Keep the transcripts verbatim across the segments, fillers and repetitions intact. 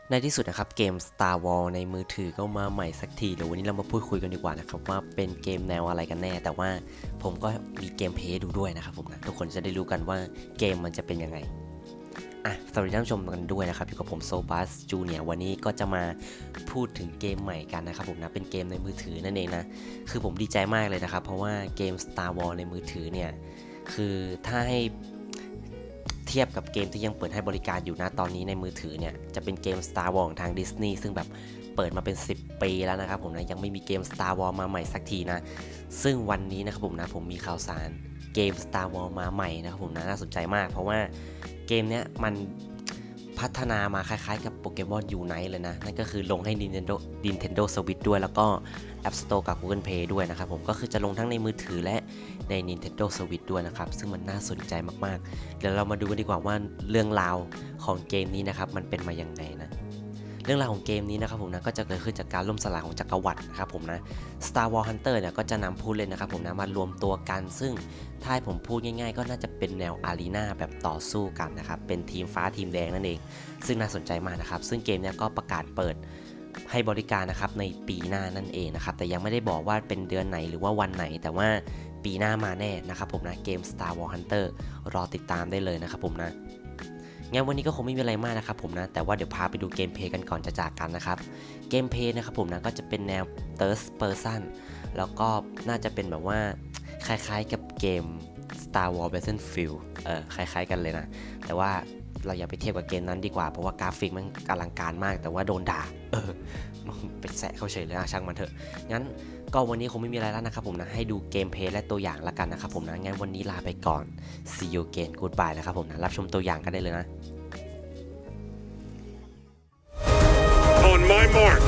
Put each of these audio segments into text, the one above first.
ในที่สุดนะครับเกม Star Wars ในมือถือก็มาใหม่สักทีเดี๋ยววันนี้เรามาพูดคุยกันดีกว่านะครับว่าเป็นเกมแนวอะไรกันแน่แต่ว่าผมก็มีเกมเพลย์ดูด้วยนะครับผมนะทุกคนจะได้รู้กันว่าเกมมันจะเป็นยังไงอ่ะสวัสดีท่านผู้ชมกันด้วยนะครับอยู่กับผมโซบัสจูเนียร์วันนี้ก็จะมาพูดถึงเกมใหม่กันนะครับผมนะเป็นเกมในมือถือนั่นเองนะคือผมดีใจมากเลยนะครับเพราะว่าเกม Star Wars ในมือถือเนี่ยคือถ้าให้เทียบกับเกมที่ยังเปิดให้บริการอยู่นะตอนนี้ในมือถือเนี่ยจะเป็นเกม Star Wars ของทาง Disney ซึ่งแบบเปิดมาเป็นสิบปีแล้วนะครับผมนะยังไม่มีเกม Star Wars มาใหม่สักทีนะซึ่งวันนี้นะครับผมนะผมมีข่าวสารเกม Star Wars มาใหม่นะครับผมนะน่าสนใจมากเพราะว่าเกมเนี้ยมันพัฒนามาคล้ายๆกับโปเกมอนยูไนท์เลยนะนั่นก็คือลงให้ Nintendo Nintendo Switch ด้วยแล้วก็ App Store กับ Google Play ด้วยนะครับผมก็คือจะลงทั้งในมือถือและใน Nintendo Switch ด้วยนะครับซึ่งมันน่าสนใจมากๆเดี๋ยวเรามาดูกันดีกว่าว่าเรื่องราวของเกมนี้นะครับมันเป็นมาอย่างไงนะเรื่องราวของเกมนี้นะครับผมนะก็จะเกิดขึ้นจากการล่มสลายของจักรวรรดินะครับผมนะ Star Wars Hunter เนี่ยก็จะนำผู้เล่นนะครับผมนะมารวมตัวกันซึ่งถ้าให้ผมพูดง่ายๆก็น่าจะเป็นแนวอารีนาแบบต่อสู้กันนะครับเป็นทีมฟ้าทีมแดงนั่นเองซึ่งน่าสนใจมากนะครับซึ่งเกมนี้ก็ประกาศเปิดให้บริการนะครับในปีหน้านั่นเองนะครับแต่ยังไม่ได้บอกว่าเป็นเดือนไหนหรือว่าวันไหนแต่ว่าปีหน้ามาแน่นะครับผมนะเกม Star Wars Hunter รอติดตามได้เลยนะครับผมนะงั้นวันนี้ก็คงไม่มีอะไรมากนะครับผมนะแต่ว่าเดี๋ยวพาไปดูเกมเพลย์กันก่อนจะจากกันนะครับเกมเพลย์นะครับผมนะก็จะเป็นแนว Third Person แล้วก็น่าจะเป็นแบบว่าคล้ายๆกับเกม Star Wars Battlefield เออคล้ายๆกันเลยนะแต่ว่าเราอย่าไปเทียบกับเกมนั้นดีกว่าเพราะว่ากราฟิกมันอลังการมากแต่ว่าโดนด่าเออไปแซะเขาเฉยเลยนะช่างมันเถอะงั้นก็วันนี้คงไม่มีอะไรแล้วนะครับผมนะให้ดูเกมเพลย์และตัวอย่างละกันนะครับผมนะงั้นวันนี้ลาไปก่อน see you again goodbye นะครับผมนะรับชมตัวอย่างกันได้เลยนะ On my mark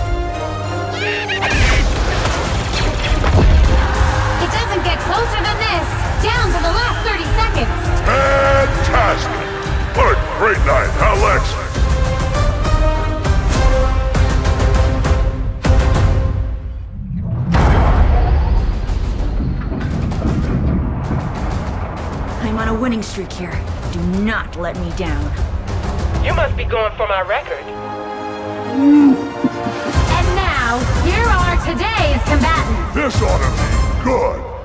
It doesn't get closer than this down to the last thirty seconds Fantastic What a great night Alex I'm on a winning streak here. Do not let me down. You must be going for my record. And now here are today's combatants This ought to be good